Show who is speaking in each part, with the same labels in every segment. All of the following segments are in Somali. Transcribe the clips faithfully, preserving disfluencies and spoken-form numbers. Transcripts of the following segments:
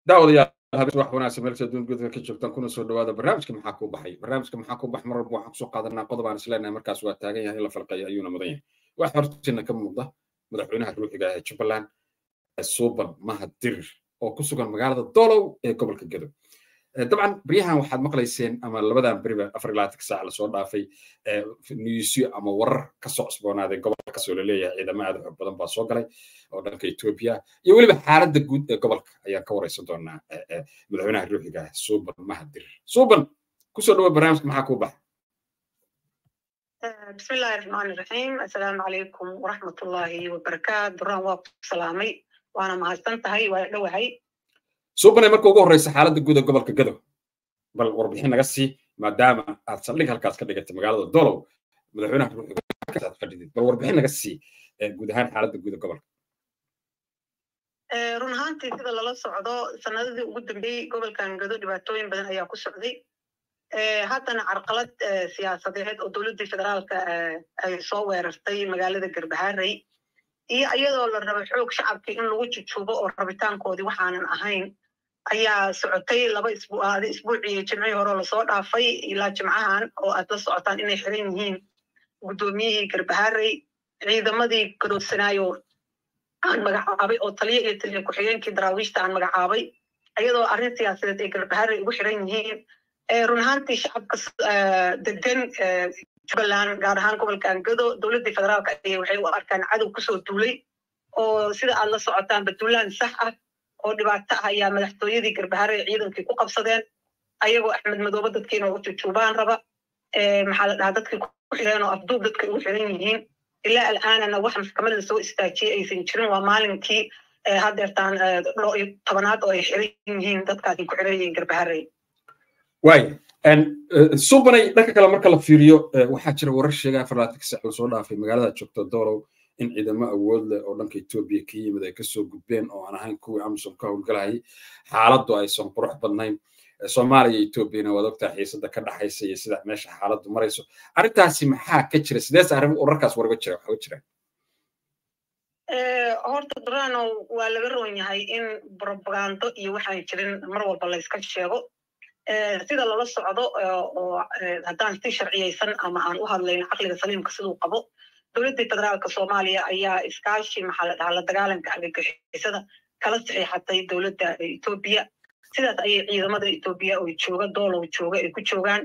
Speaker 1: daawadayaal habeen wax wanaagsan meel saduun gudaha ka joogtaan kuna soo dhawaada barnaamijka maxaa ku baxay barnaamijka maxaa ku bax mar walba waxaan kusoo qaadanaa qodob aan isleenahay markaas waa taagan yahay in la falqayo ayuuna mudan yahay wax hortiina ka muuqda madaxweynaha ruuxiga ee Jubbaland Suuban Mahadir oo ku sugan magaalada Dolow ee gobolka Gedo طبعا بريها waxaad maqlayseen ama labadan bariba afar iyo labaatan saac la soo dhaafay newsyo ama warar ka soo cusboonaaday gobolka soo leeyahay ciidamada aad badan baa soo galay oo dhanka Ethiopia iyo waliba xaaladda guud ee gobolka ayaan ka wareysan doonaa madaxweynaha ruuxiga Suuban Mahadir Suuban ku soo dhawaad barnaamijka maxaa ku bax
Speaker 2: بسم الله الرحمن الرحيم السلام عليكم ورحمة الله وبركاته دران واقف سلامي وأنا mahadsantahay waa dhawahay
Speaker 1: Suuban markii ugu horreysay xaaladda guud ee gobolka Gedo bal warbixin naga sii maadaama aad saldhig halkaas ka dhigatay magaalada Dolow madaxweynaha ruuxiga aad fadhidid bal warbixin naga sii guud ahaan xaaladda guud ee gobolka
Speaker 2: ee run ahaantii sida lala socdo sanadadii ugu dambeeyay gobolkan Gedo dhibaatooyin badan ayaa ku socday ee haddana carqalad siyaasadeed oo dowladda federaalka ay soo weerartay magaalada Garbaharey iyo iyadoo la rabo xoog shacabka in lagu jujuubo oo rabitaankoodii waxaanan ahayn ayaa socotay laba isbuuc isbuucii jimcihii hore la soo dhaafay ilaa jimcahan oo aad la socotaan inay xiran yihiin gudoomiyihii Garbaharey ciidamadii garoodsanaayo aan magacaabay oo taliye iyo taliye ku-xigeenkii daraawiishta aan magacaabay iyadoo arrin siyaasadeed ay Garbaharey ugu xiran yihiin ee run ahaantii shacabka degan Jubbaland gaar ahaan gobolkan Gedo dowladda federaalka ay waxay u arkaan cadow ku soo duulay oo sida aad la socotaan baduulaan sax ah oo dhibaato ah ayaa madaxtooyadii Garbaharey ciidankii ku qabsadeen ayagoo Axmed Madoobe dadkiina u jujuubaan raba ee maxaa la dhahaa dadkii ku xireen oo afduub dadkii ugu xiran yihiin ilaa al'aanana wax maxkamad la soo istaajiyay aysan jirin waa maalinkii haddeertaan tobanaad oo ay xiran yihiin dadkaasi ku xiran yihiin Garbaharey
Speaker 1: واي ان سوبري دhanka kale marka la fiiriyo waxa jira warar sheegay afar iyo labaatan saac soo dhaafay magaalada joogto Dolow in ciidamo awood leh oo dhanka Ethiopia ka yimid ay ka soo gudbeen oo aan ahayn kuwii Amazon ka howlgalay xaaladdu ay soo qurux badnayn Soomaaliya iyo Ethiopia wada ogtaa xiisada ka dhaxaysa iyo sida meesha xaaladdu marayso arintaasi maxaa ka jira sidees arrin wararkaas warga jira waxa jira
Speaker 2: ee horta Durano waa laga roon yahay in propaganda iyo waxaan jirin mar walba la iska sheego sida lala socdo oo haddaan si sharciyeysan ama aan u hadlayno caqliga saliimka siduu qabo dowladda federaalka Soomaaliya ayaa iskaashi maxaa la dhahaa la dagaalanka argagixisada kala saxiixatay dowladda Ethiopia sidaas ayay ciidamada Ethiopia oo jooga Dolow jooga ay ku joogaan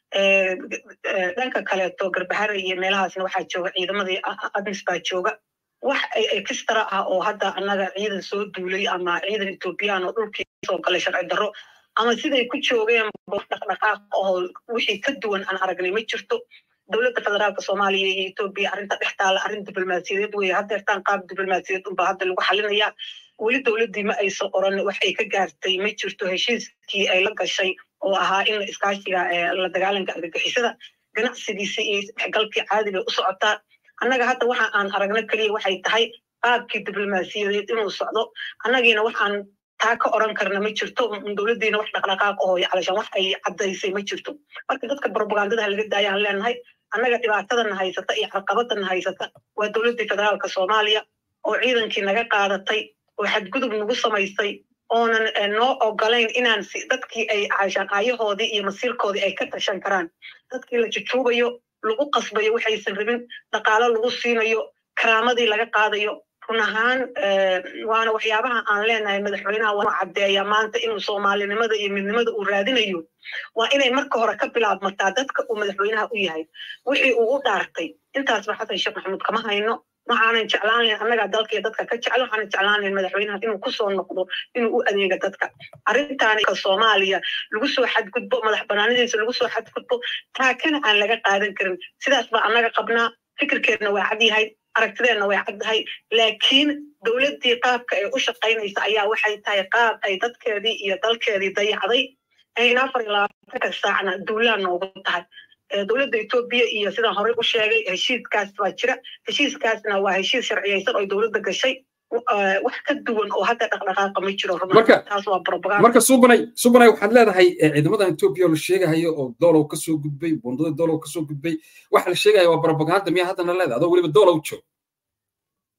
Speaker 2: dhanka kale to Garbaharey iyo meelahaasna waxaa jooga ciidamadii ADMIS baa jooga wax extra ah oo hadda annaga ciidan soo duulay ama ciidan Ethiopian oo dhulkii soo galay sharci darro ama siday ku joogeen dhaqdhaqaaq oo wixii ka duwan aan aragnay ma jirto dowladda federaalka Soomaaliya iyo Ethiopia arrinta dhextaala arrin diblomaasiyadeed way haddeertaan qaab diblomaasiyadeed u baahan lagu xalinayaa weli dowladdii ma aysan oran wax ay ka gaartay ma jirto heshiiskii ay la gashay oo ahaa in iskaashiga la dagaalanka argagixisada ganacsigiisa iyo galkii caadiga u socotaa annaga hadda waxa aan aragna kaliya waxay tahay qaabkii diblomaasiyadeed inuu socdo annagiina waxaan taa ka oran karna ma jirto dowladdiina wax dhaqdhaqaaq oo yacalashan wax ay cadaysay ma jirto marka dadka propagandada laga daayaan leenahay annaga dhibaatadana haysata iyo caqabadana haysata waa dowladda federaalka Soomaaliya oo ciidankii naga qaadatay oo xadgudub nagu samaysay oonan noo ogolayn inaan dadkii ay caashaan aayahoodii iyo masiirkoodii ay ka tashan karaan dadkii la jujuubayo lagu qasbayo waxaysan rabin dhaqaalo lagu siinayo karaamadii laga qaadayo run ahaan waana waxyaabaha aan leenahay madaxweynaha waa caddeeya maanta inuu Soomaalinimada iyo midnimada uu raadinayo waa inay marka hore ka bilaabmataa dadka uu madaxweynaha u yahay wixii uu u dhaartay intaas ba Xasan Sheekh Maxamuud kama hayno waxaanan jeclaan lahayn annaga dalka iyo dadka ka jecel waxaanan jeclaan lahayn madaxweynaha inuu ku soo noqdo inuu u adeega dadka arrintaani ka Soomaaliya lagu soo xadgudbo madax banaanidiisa lagu soo xadgudbo taakana aan laga qaadan karin sidaas ba annaga qabnaa fikirkeedna waa cad yahay aragtideena way caddahay laakiin dowladdii qaabka ay u shaqaynaysa ayaa waxay tahay qaab ay dadkeedii iyo dalkeedii dayacday ayna afar iyo labaatan saacna duulaan noogu tahay dowladda Ethiopia iyo sidaan horey u sheegay heshiiskaas waa jira heshiiskaasna waa heshiis sharciyeysan oo dowladda gashay wax ka duwan oo hadda dhaqdhaqaaqa ma jiro taas waa propaganda
Speaker 1: marka subanay subanay waxaad leedahay ciidamada Ethiopia la sheegayo oo Dolow ka soo gudbay bundada Dolow ka soo gudbay waxa la sheegayo waa propaganda miya hadda la leedahay adoo waliba Dolow joog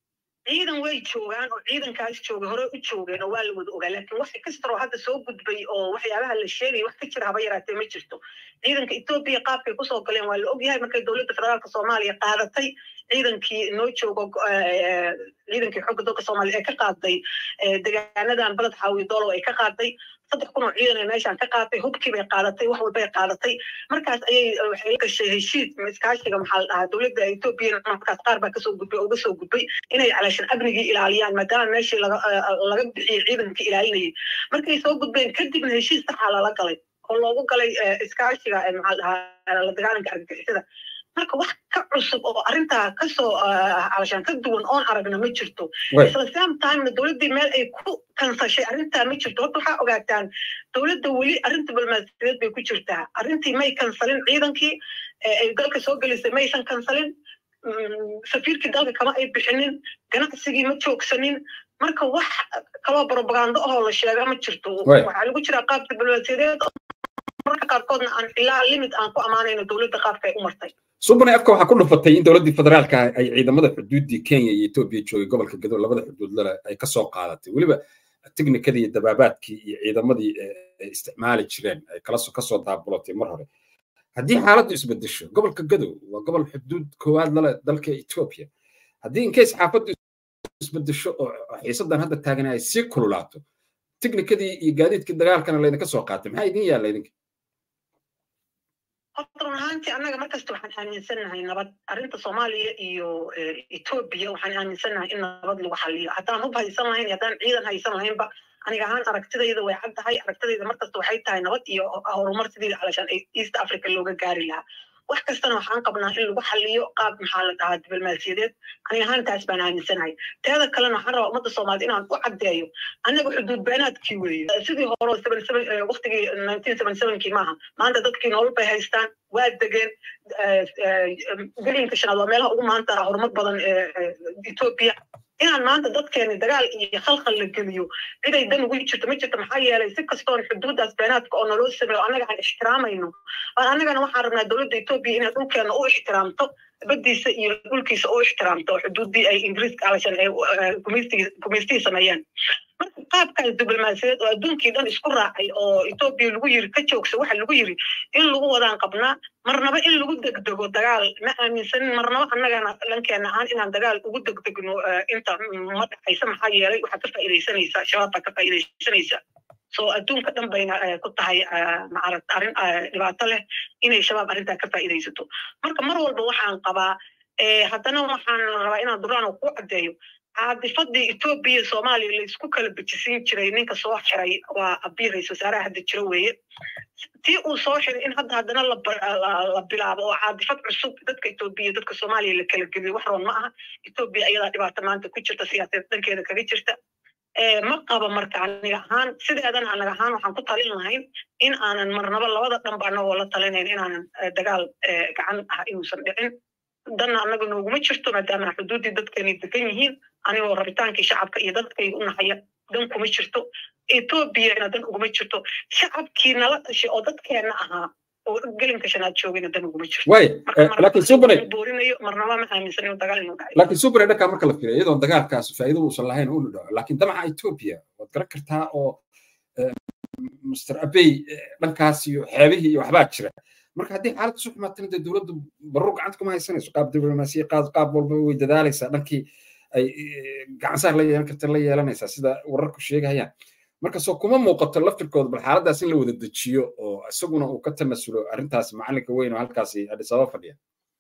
Speaker 2: ciidan way joogaan oo ciidankaas jooga hore u joogeen oo waa la wada ogaa laakiin wax kastoo hadda soo gudbay oo waxyaabaha la sheegay wax ka jira haba yaraatee ma jirto ciidanka Ethiopia qaabkay ku soo galeen waa la ogyahay markay dowladda federaalka Soomaaliya qaadatay ciidankii noo joogo ciidankii xogga dalka Soomaaliya ee ka qaaday deegaanadan balad xaawi doolo ay ka qaaday saddex kun oo ciidan ay meeshaan ka qaaday hubkii bay qaadatay wax walba ay qaadatay markaas ayay waxay gashay heshiis iskaashiga maxaa la dhahaa dowladda Ethiopia markaas qaar baa kasoo gudbay uga soo gudbay inay calashan amnigii ilaaliyaan maadaama meeshii laga laga bixiyay ciidankii ilaalinayay markay soo gudbeen kadibna heshiis saxa lala galay oo loogu galay iskaashiga maxaa la dhahaa la dagaalanka argagixisada marka wax ka cusub oo arintaa kasoo calashan ka duwan oon aragna ma jirto isla same time dowladdii meel ay ku kansashay arrintaa ma jirto horta waxaa ogaataan dowladda weli arrinta balmaasiyadeed bay ku jirtaa arrintii may kansalin ciidankii ay dalka soo gelisay maysan kansalin safiirkii dalka kama ay bixinin ganacsigii ma joogsanin marka wax kaloo propaganda ahoo la sheega ma jirto waxaa lagu jiraa qaab diblomaasiyadeed marka qaarkoodna aan ilaa limit aan ku amaanayno dowladda qaabka ay u martay
Speaker 1: subnay afka waxaa ku dhufatay in dowladdii federaalka ay ciidamada xuduuddii Kenya iyo Ethiopia joogay gobolka Gedo labada xuduud leh ay ka soo qaadatay waliba tiknikadii iyo dabaabaadkii iyo ciidamadii isticmaali jireen ay kala soo ka soo daabulatay mar hore haddii xaaladdu isbedesho gobolka Gedo waa gobol xuduud koowaad la dalka Ethiopia haddii in case xaafaddu isbedesho oo xiisadan hadda taagan ay si kululaato tiknikadii iyo gaadiidkii dagaalkana la idinka soo qaatay maxay idin yaala idinka
Speaker 2: طبعاً هانتي أنا قبل كستو حن حن سنة هاي نبض أرنت صوماليا إيو إثيوبيا وحن حن سنة إن نبض لو حلية حتى هو بهاي سنة هين يدان عيدا هاي سنة هين بقى أنا جهان أركتي إذا ويحد هاي أركتي إذا مرت توحيد هاي نبض إيو أو مرت دي علشان إيست أفريقيا اللي جاري لها وحكى سنة وحن قبلنا إن لو حلية قاب محل هاد بالمسيرات أنا جهان تاسبان هاي سنة هاي هذا كلام حرة ومد الصوماليين عن واحد دايو أنا بحدود بينات كيوي سيدي هورو سبعة سبعة وقت ناينتين سبعة سبعة كي معها ما عنده ضد كي نقول بهايستان وادجن قلين كشنا الله مالها وما أنت هرمت بدن إثيوبيا إن ما أنت ضد كان دجال يخلق الجميع إذا يدن ويجي تمشي تمحيا ليس كستون حدود أسبانات كأنه لو سمع أنا عن احترام إنه أنا كان واحد من الدولة إثيوبيا إنه تقول كان أو احترامته بدي يقول كيس أو احترامته حدود دي أي إنجليز علشان كوميستي كوميستي سميان qaabka diblomaasiyadeed oo adduunka dhan isku raacay oo Ethiopia lagu yiri ka joogso waxa lagu yiri in lagu wadaan qabnaa marnaba in lagu degdego dagaal ma aaminsan marnaba annagana lankeena aan inaan dagaal ugu degdegno inta ma dhaxaysa maxaa yeelay waxa ka faa'iideysanaysa shabaabka ka faa'iideysanaysa soo adduunka dhan bayna ku tahay maarad arin dhibaato leh inay shabaab arinta ka faa'iideysato marka mar walba waxaan qabaa ee haddana waxaan rabaa inaan duraan ku cadeeyo عادفضي إثيوبيا صومالي اللي سكو كلا بتسين جري نينك صوح شري وأبير رئيس وزراء هاد الجروية تي وصوحر إن هذا هذا نلا بلعب وعادفض عصوب دتك إثيوبيا دتك صومالي اللي كلا جبي وحرون معها إثيوبيا أيضا دبعتمان تكوتشر تسياسة دنك إذا كريتشرتا مرقبة مركع عنها هان سيد أذن عنها هان وحنقول طالعين هين إن أنا مرنبا الله وضع نبعنا ولا طالعين إن أنا دجال عن إنه سمعين دنا أنا قلنا وما شفتوا مدام حدودي ضد كاني تكينين أنا وربيتان كي شعب كي ضد كي قلنا حياة دنكم ما شفتوا إثيوبيا أنا دنكم ما شفتوا شعب كي نلا شيء ضد كأنها وقلنا كشنات شو بين دنكم ما شفتوا.
Speaker 1: واي لكن سوبر.
Speaker 2: بورينا مرنا ما هم سنين تقال إنه قاعد.
Speaker 1: لكن سوبر هذا كم كلف كده إذا دقال كاس فإذا وصل لهين نقول ده لكن ده مع إثيوبيا وتذكرتها أو مستر أبي لنكاسيو حبيه وحبات شره. marka hadii xaalad suuq ma tan dawladdu baruq gacantku ma haysanayso qaab diblomaasiya qaab qaab walba way dadaalaysaa dhankii ay gacan saar la yeelan kartaa la yeelanaysaa sida wararku sheegayaan marka soo kuma muuqato laftirkooda bal xaaladaas in la wada dejiyo oo isaguna uu ka tamasulo arintaas macalinka weyn oo halkaasi Addis Ababa fadhiya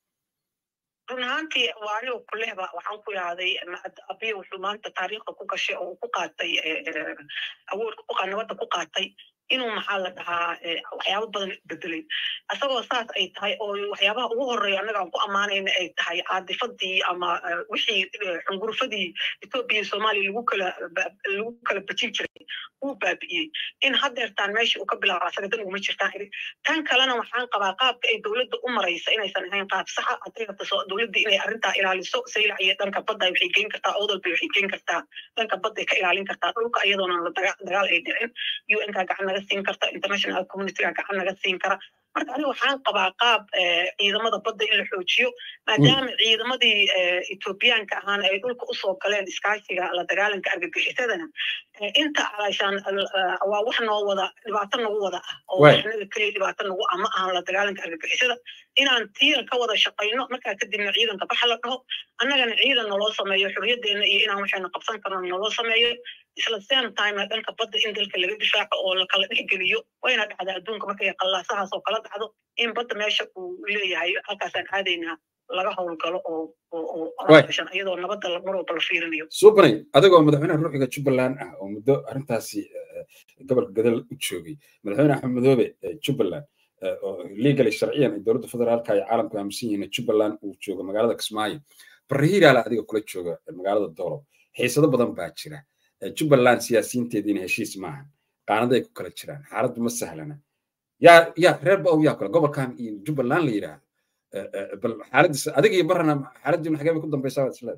Speaker 2: runtii waano kulleba waxaan ku yaaday abiyo wuxuu maanta taariikhda ku gashay oo ku qaatay awood ku qanabada ku qaatay inuu maxaa la dhahaa waxyaabo badan bedelay asagoo saas ay tahay oo waxyaabaha ugu horeeya anaga aan ku amaanayna ay tahay caadifadii ama wixii xungurfadii Ethiopia iyo Soomaaliya lagu kala lagu kala bajin jiray uu baabi'iyay in haddeertaan meeshii uu ka bilaabo asaga dan uma jirtaan tan kalena waxaan qabaa qaabka ay dawladda u maraysa inaysan ahayn qaab sax ah adeegta soo dawladda inay arrintaa ilaaliso saylac iyo dhanka badda waxay geyn kartaa odolba waxay geyn kartaa dhanka badda ka ilaalin kartaa dhulka iyadoona la dagaal ay dhicin U N ka gacan naga siin karta international community gacan naga siin kara marka aniga waxaan qabaa qaab ciidamada badda in la xoojiyo maadaama ciidamadii Ethiopiaanka ahaan ay dhulka u soo galeen iskaashiga la dagaalanka argagixisadana inta alashan waa wax noo wada dhibaato nagu wada ah oo waxna kaliya dhibaato nagu ama aan la dagaalanka argagixisada inaan tiir ka wada shaqeyno marka kadibna ciidanka baxa la dhaho annagana ciidan noo sameeyo xuriyadeena iyo inaan waxayna qabsan karno noo sameeyo isla same time dhanka badda in dalka laga difaaco oo la kala dhexgeliyo wayna dhacdaa adduunka markay qallaasahaas oo kala dhacdo in badda meesha uu leeyahay halkaasaan aadaynaa laga howlgalo oo oo oo iyadoo nabadda mar walba la fiirinayo
Speaker 1: suubnay adigoo madaxweynaha ruuxiga Jubbaland ah oo muddo arrintaasi gobolka gadal u joogay madaxweyne Axmed Madoobe Jubbaland oo legal sharciyan dowladda federaalka ay caalamka aaminsan yihiin Jubbaland uu joogo magaalada Kismaayo barihiiraala adiga kula jooga magaalada Doolo xiisado badan baa jira Jubbaland siyaasiyiinteediina heshiis maaha qaanada ay ku kala jiraan xaaladdu ma sahlana yaa yaa reer baa yaa kala gobolkan iyo Jubbaland la yiraahdo bal xaaladdiisa adiga iyo barana xaaladdiina xagee ku dambaysaa isla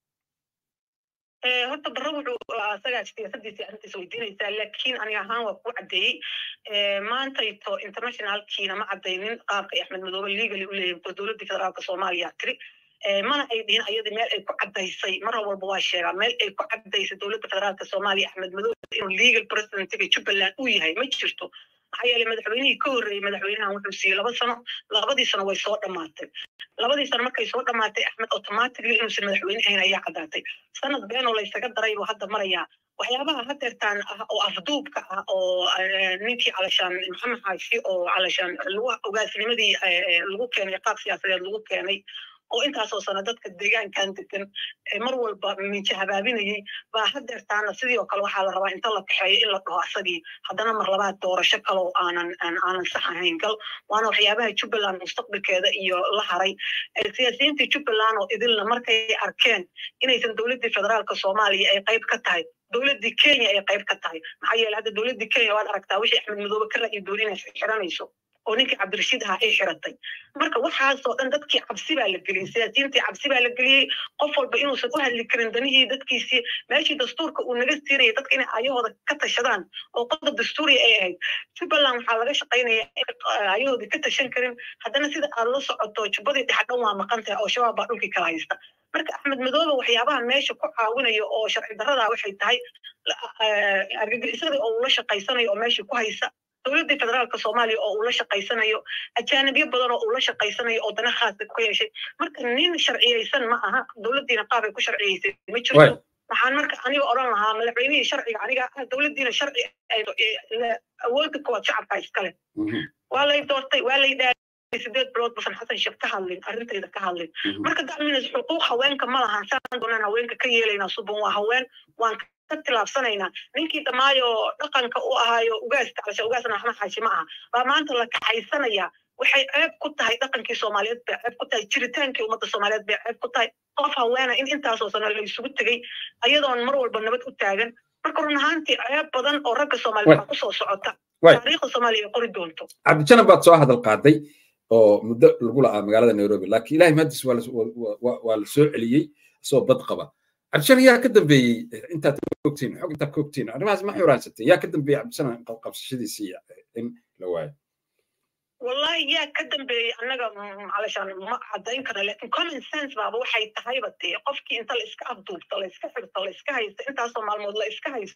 Speaker 2: ee horta barra wuxuu asaga siyaasaddiisa arrintiisa weydiinaysaa laakiin aniga ahaan waa ku cadeeyay ee maanta ito international kiina ma cadeynin qaabka Axmed Madoobe legally u leeyahay dowladda federaalka Soomaaliya tiri mana ay dhihin ayadii meel ay ku cadaysay mar walba waa sheegaa meel ay ku cadaysay dowladda federaalka Soomaaliya Axmed Madoobe inuu legal president-ka Jubbaland uu yahay ma jirto maxaa yeelay madaxweynihii ka horreeyay madaxweynahan wuxuu siiyey laba sano labadii sano way soo dhammaatay labadii sano markay soo dhammaatay Axmed automatically inuusan madaxweyne ahayn ayaa cadaatay sanad been oo la isaga daray buu hadda marayaa waxyaabaha hadeertaan ah oo afduubka ah oo ninkii calashaan maxamed xaashi oo calashaan lagu ogaasnimadii lagu keenay qaab siyaasadeed lagu keenay oo intaasoo sana dadka deegaankan degan mar walba minja habaabinayay baa hadeertaana sidii oo kale waxaa la rabaa inta la kaxeeyo in la dhaho asagii haddana mar labaad doorasho kale oo aanan aanan sax ahayn gal waana waxyaabaha Jubbaland mustaqbalkeeda iyo la haray siyaasiyiinta Jubbaland oo idilna markay arkeen inaysan dowladda federaalka Soomaaliya ay qayb ka tahay dowladda Kenya ay qayb ka tahay maxaa yeelay hadda dowladda Kenya waad aragtaa wixii Axmed Madoobe ka raacay dowladda xiranayso oo ninkii Cabdirashiid ha ay xiratay marka waxaas oo dhan dadkii cabsi baa la geliyay siyaasiyiintii cabsi baa la geliyay qof walba inuusan u hadli karin danihii dadkiisii meeshii dastuurka uu naga siirayay dadka inay ayahooda ka tashadaan oo qodob dastuuri ay ahayd Jubbaland waxaa laga shaqaynayaa ayahooda ka tashan karin haddana sida aad la socoto jubbadii dhexe dhan waa maqan tahay oo shabaab baa dhulkii kala haysta marka Axmed Madoobe waxyaabaha meesha ku caawinayo oo sharci darrada waxay tahay argagixisada oo ula shaqaysanayo oo meesha ku haysa dowladda federaalka Soomaaliya oo ula shaqaysanayo ajaanibyo badan oo ula shaqaysanayo oo dana khaas ku yeeshay marka nin sharciyeysan ma aha dowladdiina qaab ay ku sharciyeysay ma jirto waxaan marka aniga oran lahaa madaxweynihii sharciga aniga dowladdiina sharci ay awoodda ku shacabka iskale waa la doortay waa la dhaafay sideed bilood basan xasan sheekh ka hadlin arrinteeda ka hadlin marka dacminas xuquuq haweenka ma lahan saan doonaan haweenka ka yeelayna suban waa haween waan tilaabsanayna ninkii dhamaayo dhaqanka u ahaayo ugaasta calasha ugaasna Axmed Xaashi ma aha baa maanta la kaxaysanaya waxay ceeb ku tahay dhaqankii Soomaaliyeed baa ceeb ku tahay jiritaankii ummadda Soomaaliyeed baa ceeb ku tahay qof haweena in intaas oo sano la isugu tagay ayadoon mar walba nabad u taagan marka run ahaantii ceeb badan oo ragga Soomaaliyeed ku soo socota taariikhda Soomaaliya qori doonto
Speaker 1: cabdijanan baad soo hadal qaaday oo muddo lagu la'aa magaalada Nairobi laakiin ilaahay maadis waa la soo celiyey soo bad qaba عشان يا كدم بي أنت كوكتين حق أنت كوكتين أنا ما أسمع حوران ستين يا كدم بي عشان قبص شدي سيا إن لواي
Speaker 2: والله يا كدم بي أنا علشان ما عدين كنا لكن common sense بابا وحي تهيبتي قفكي أنت الإسكاف دوب طل إسكاف طل إسكاف أنت أصلا مع الموضوع إسكاف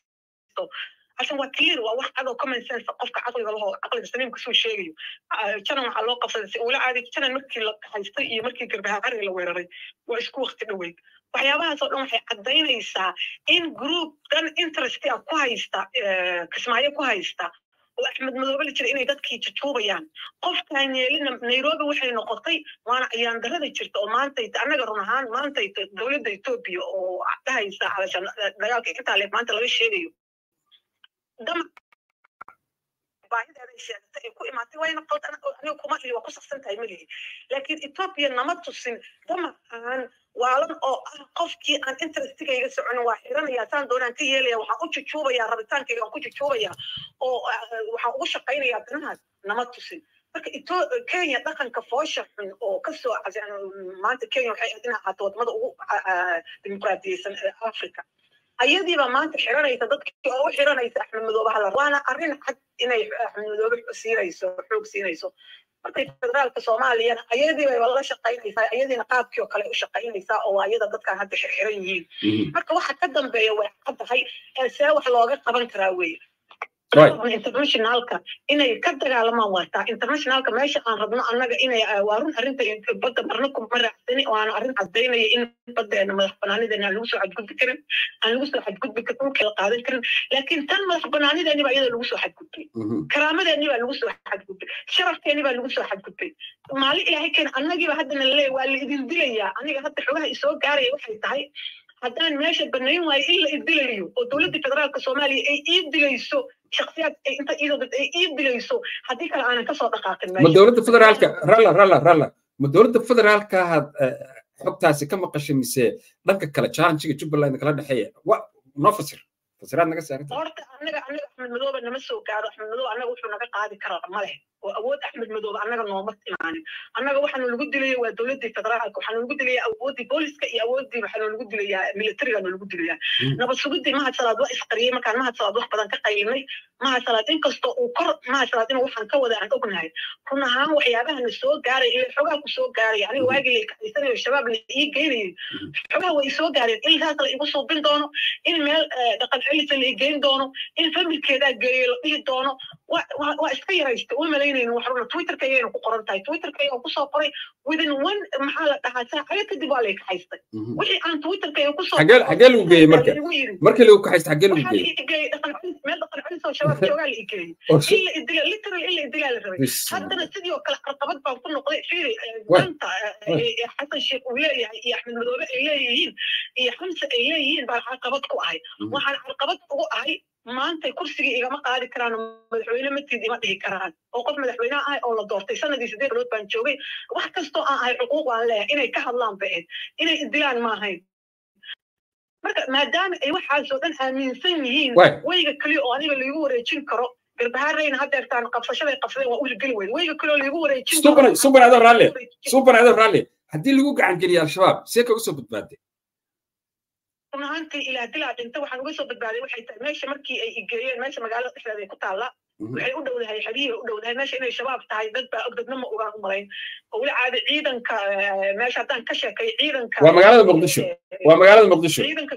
Speaker 2: عشان وكيل وواحد هذا common sense قفك عقلي والله عقلي بسليم كسو شيء كان مع الوقت ولا عادي كان مركي حيستي مركي كربها عري لو يرري وإسكو وقت دويك waxyaabahaas oo dhan waxay cadaynaysaa in group dan interest ah ku haysta Kismaayo ku haysta oo Axmed Madoobe la jira inay dadkii jajuubayaan qofkan yeelina Nairobi waxay noqotay waana ayaan darada jirta oo maanta anaga run ahaan maanta dowladda Itoobiya oo dhahaysa calashan dagaalka inta leeb maanta laga sheegayo dam baahideeda sheegtay ku imaatay wayna qaldan aniga kuma iyo ku saxsantahay malihi laakiin Itoobiya nama tusin dama aan waalan oo qofkii aan interestiga socon waa xiranaya taan doonaan ka yeelaya waxa u jujuubaya rabitaankayga ku jujuubaya oo waxa ugu shaqeynaya danahaas nama tusin marka ito Kenya dhaqanka foosha xun oo ka soo maanta Kenya waxay adina ahaato wadamada ugu dimuqraadiyeysan ee Afrika ayadii baa maanta xiranaysa dadkii oo u xiranaysa Axmed Madoobe halar waana arrin cad inay Axmed Madoobe siinayso xoog siinayso markay federaalka Soomaaliya ayadii bay wala shaqaynaysaa ayadiina qaabkii oo kale u shaqaynaysaa oo ayada dadkan hadda xiran yihiin marka waxa ka dambeeya way cadahay ee see wax looga qaban karaa weey internationalka inay ka dagaalamaan waata internationalka meesha aan rabno annaga inay waarun arrinta badda marna ku maracsani oo aan arrin cadeynaya in baddeena madax banaanideena lagu soo xadgudbi karin aan lagu soo xadgudbi karin kala qaadan karin laakiin tan madax banaanideena baa iyada lagu soo xadgudbay karaamadeena baa lagu soo xadgudbay sharafkeena baa lagu soo xadgudbay maali ilaahay keen annagii baa hadda leeyahay waa la idin dilayaa aniga hadda xogaha isoo gaaraya waxay tahay haddaan meesha banayn waayo in la idilayo oo dowladda federaalka Soomaaliya ay ii dilayso shakhsiyaad ay inta iyadoo dad ay ii dilayso haddii kale aanan ka soo dhaqaaqin meesha
Speaker 1: ma dowladda federaalka rala rala rala ma dowladda federaalka had xogtaasi ka maqashay mise dhanka kale challenge-ga Jubbaland kala dhaxeeya wa noo fasir fasiraad naga saartay
Speaker 2: horta anaga anaga Axmed Madoobe nama soo gaaro Axmed Madoobe anaga wuxuu naga qaadi karaa ma leh oo awood Axmed Madoobe anaga nooma imaanin anaga waxaan lagu dilay waa dowladda federaalka waxaan lagu dilay awoodii booliska iyo awoodii waxaan lagu dilay militariga lagu dilay nabad sugidii ma salaad waa isqariyay markaan ma salaad wax badan ka qaylinay ma salaad in kasto uu kor ma salaad inuu waxaan ka wada aan ognahay run ahaan waxyaabaha soo gaaray ilaa xogaa ku soo gaaray aniga waagii ka isagoo shabaab la ii geeyay xogaa way soo gaareen ilaa kale igu soo bin doono in meel dhaqan cilisa la geyn doono in familkeeda geeyo la dhihi doono waa iska yaraysta oo malaynayno waxaan Twitter-ka ayaan ku qoran tahay Twitter-ka ayaan ku soo qoray within one maxaa la dhahaa saacad kadib waa la kaxaystay wixii aan Twitter-ka ayaan ku soo
Speaker 1: xagee xagee lagu geeyay marka markii lagu kaxaystay xagee lagu
Speaker 2: geeyay dhaqan cilis meel dhaqan cilis oo shabaab jooga la geeyay illa idila literally illa idila la rabay haddana sidoo kale caqabad baan ku noqday fiiri wanta Xasan Sheekh uu leeyahay iyo Axmed Madoobe ay leeyihiin iyo Xamse ay leeyihiin baa caqabad ku ahay waxaan caqabad ugu ahay maanta kursiga igama qaadi karaan madaxweyne matid ima dhihi karaan oo qof madaxweyne ah oo la doortay sanadii sideed bilood baan joogay wax kasto aan ahay xuquuq aan leeyahay inay ka hadlaan baa inay dilaan ma ahayn marka maadaama ay waxaas oo dhan aaminsan yihiin wayga kaliya oo aniga lagu wareejin karo garbaharayna haddeertaan qabsashada qabsadeen waa u geli weyn wayga kaliya lagu wareejin
Speaker 1: super super ado rally super ado rally haddii lagu gacan geliyo al-shabaab see ka usoo badbaaday
Speaker 2: runtii ilaa dilaa inta waxaan uga soo badbaaday waxay tahay meesha markii ay igeeyeen meesha magaalada dhexdeeda ay ku taala waxay u dhowdahay xabiiba u dhowdahay meesha inay shabaab tahay dad baa og dadna ma ogaan u malayn oo weli caadi ciidanka meesha haddaan ka sheekay ciidanka
Speaker 1: waa magaalada muqdisho waa magaalada muqdisho
Speaker 2: ciidanka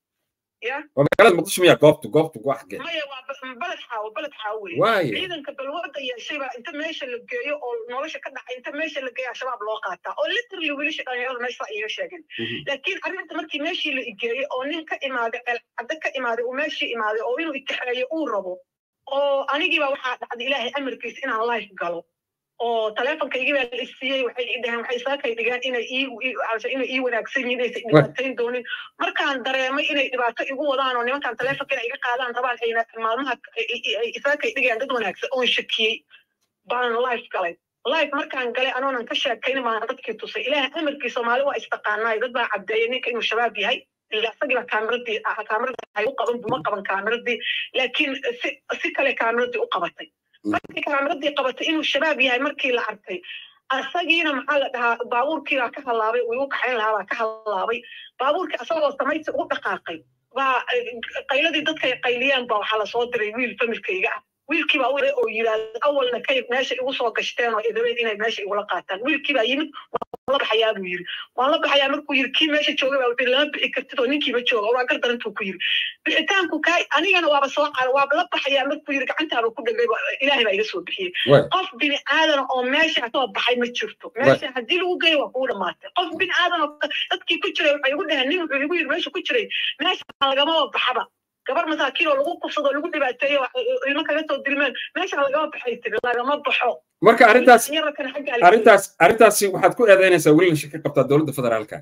Speaker 2: يا
Speaker 1: ومقالة مقدش مية قفت قفت واحد
Speaker 2: ما هي بلد حاول بلد حاول إذا كبلوقت يا شباب أنت ماشي اللي جاي أو نورش كده أنت ماشي اللي جاي شباب لوقاتها أو لتر اللي وليش كان يلا ماشي أي شيء لكن أنت مركي ماشي اللي جاي أو نك إمادة عندك إمادة وماشي إمادة أو إنه يتحيي أوربه أو أنا جيبه واحد عند إلهي أمر كيس إن الله يقاله oo telefonka iga baa la siiyay waxay idhahan waxay saakay dhigaan inay ii inay ii wanaagsan yihiin inay dhibaateyn doonin markaan dareemay inay dhibaato igu wadaan oo nimankan telefonka inay iga qaadaan rabaan ay maalmaha saakay dhigaan dad wanaagsan oo shakiyay baan live galay live markaan galay anoonan ka sheekayn ma dadkii tusay ilaahay amarkii Soomaali waa istaqaanay dad baa cadeeyay ninka inuu shabaab yahay ila asaga kaamiradi kaamirada ay u qaban buma qaban kaamiradi laakiin si kale kaamiradi u qabatay markii kaamiradi qabatay inuu shabaab yahay markii la arkay asagiina maxaa la dhahaa baabuurkii baa ka halaabay uu kaxayn lahaa baa ka halaabay baabuurkii asagoo samaysi ugu dhaqaaqay baa qayladii dadka ay qayliyaan baa waxaa la soo diray wiil familkayga ah wiilkii baa oo yiraahdo awalna kayf meesha igu soo gashteen oo idabeen inay meesha igula qaataan wiilkii baa yimid la baxayaa buu yiri waan la baxayaa markuu yiri kii meesha joogay baa wuxuu la bixi kartid oo ninkiiba jooga waa gar darantuu ku yiri bixitaanku kaay anigana waaba soo qaar waaba la baxayaa markuu yiri gacantaaba ku dhagay ilaahay baa iga soo bixiyay qof bini aadan oo meesha soo baxay ma jirto meesha hadii lagu geeyo waa ku dhamaatay qof bini aadan oo dadkii ku jiray waxay ugu dhahan nin wuxuu igu yiri meesha ku jiray meesha lagama baxaba gabar masaakiin oo lagu qufsado lagu dhibaateeyo ilmo kaga soo dilmeen meesha lagama baxay tir lagama baxo
Speaker 1: marka arintaas arintaas arintaas waxaad ku eedeynaysaa weli la shaki qabtaa dawladda federaalka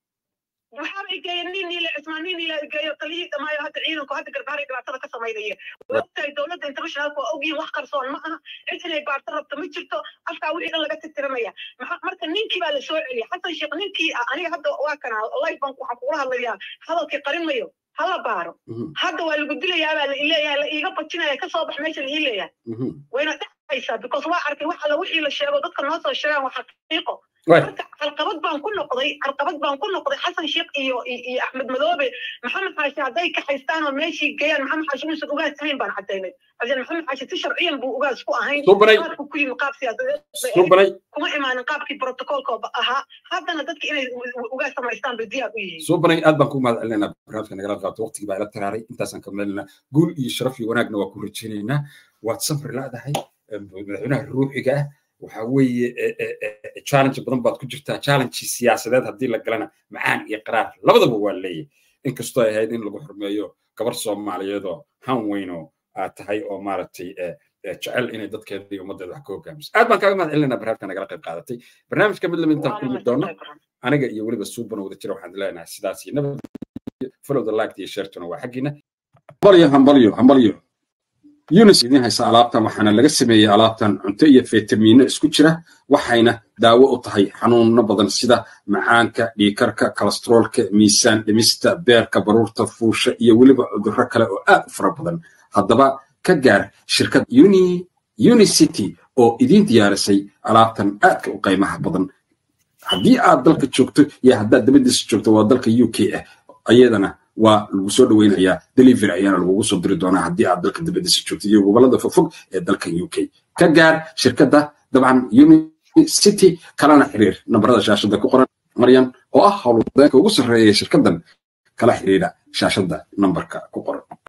Speaker 2: waxaa ay geeyeen ila ismaaniin ila geeyo taliyay dhamaayo hadda ciidanku hadda garbaari dhibaatada ka sameeyay waqtiga dawladda international oo ogii wax qarsoon ma aha inay baarta rabto ma jirto afka wixii dhan laga tirtiramaya marka ninkii baa la soo celiyay xasan sheekh ninkii aniga hadda waa kana live bank waxa ku hadlayaa hadalkii qarin mayo hala baaro hadda waa lagu dilayaa baa la ileeyahay la iiga bajinaya ka soo bax meesha la ileeyahay wayna dhacaysaa because waa arkay waxa la wixii la sheego dadka noo soo sheegaan waxa xaqiiqo القبض بان كل نقضي القبض بان كل نقضي حسن شيخ إيو إي أحمد مذوبي محمد حاشي عداي كحيستان وماشي جيان محمد حاشي مش أوجاز سمين بان حتى عشان محمد حاشي تشرعيا بو أوجاز كو أهين
Speaker 1: سوبري
Speaker 2: كل نقاب سياسة
Speaker 1: سوبري
Speaker 2: كما إما نقاب كي بروتوكول كو أها هذا ندك إن أوجاز سما إستان بديا بيه
Speaker 1: سوبري أدبا كوما لنا برنامج كنا قرأت قط وقت بعد التراري أنت سنكملنا قول يشرف لي وناقنا وكورتشينا واتسفر لا ده هاي هنا الروح جاه وحوي challenge بدن بعد كجرتا challenge سياسات هدي لك لنا معان إقرار لبض بوالي إنك استوى هيدين لقو حرميو كبر صوماليادو هان وينو تهي أو مارتي جعل إني ضد كذي ومدة الحكومة كامس أدبا كمان إلنا برنامج أنا قرأت قادتي برنامج كمل من تنقل مدونا أنا جاي يقولي بالسوبر وده تروح عند لنا السداسي نبض فلو ذا لايك تي شيرتنا وحقنا بليو هم بليو هم بليو يونس إذن هيسا alaabtan waxaana laga sameeyay alaabtan cunto iyo fiitamiino isku jira waxayna daawo u tahay xanuuno badan sida macaanka dhiigkarka kolestaroolka miisaan dhimista beerka baruurta fuusha iyo waliba cudurro kale oo aad u fara badan haddaba ka gaar shirkad uni unicity oo idin diyaarisay alaabtan aadka u qiimaha badan haddii aad dalka joogto iyo haddaad dibadiisa joogto waa dalka U K ah ayadana waa lagu soo dhaweynayaa delivery ayaana lagu soo diri doonaa haddii aad dalka dibadiisa joogto iyo gobolada fogfog ee dalka U K ka gaar shirkadda dabcan Unicity kalana xiriir nambarada shaashada ku qoran Maryan oo ah howlwadeenka ugu sarreeya shirkaddan kala xiriira shaashada nambarka ku qoran